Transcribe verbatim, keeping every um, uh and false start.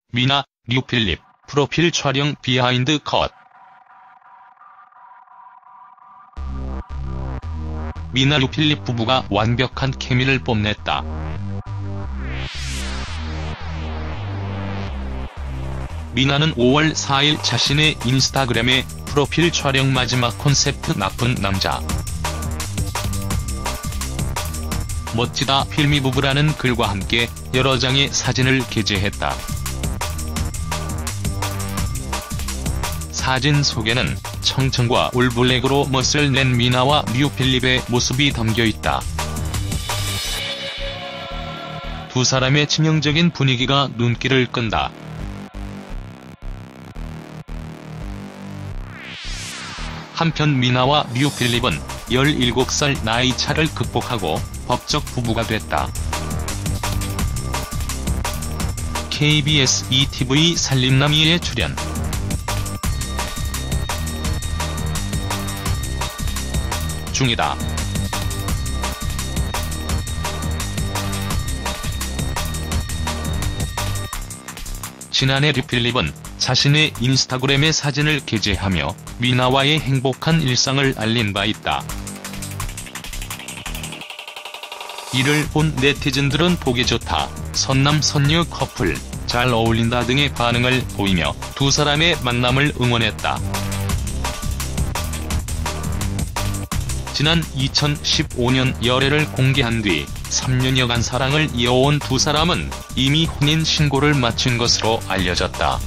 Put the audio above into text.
미나, 류필립, 프로필 촬영 비하인드 컷. 미나 류필립 부부가 완벽한 케미를 뽐냈다. 미나는 오월 사일 자신의 인스타그램에 프로필 촬영 마지막 콘셉트 나쁜 남자. 멋지다 필미 부부라는 글과 함께 여러 장의 사진을 게재했다. 사진 속에는 청청과 올블랙으로 멋을 낸 미나와 류필립의 모습이 담겨있다. 두 사람의 치명적인 분위기가 눈길을 끈다. 한편 미나와 류필립은 열일곱 살 나이 차를 극복하고 법적 부부가 됐다. 케이비에스 이티비 살림남이에 출연. 중이다. 지난해 류필립은 자신의 인스타그램에 사진을 게재하며 미나와의 행복한 일상을 알린 바 있다. 이를 본 네티즌들은 보기 좋다, 선남 선녀 커플, 잘 어울린다 등의 반응을 보이며 두 사람의 만남을 응원했다. 지난 이천십오년 열애를 공개한 뒤 삼 년여간 사랑을 이어온 두 사람은 이미 혼인 신고를 마친 것으로 알려졌다.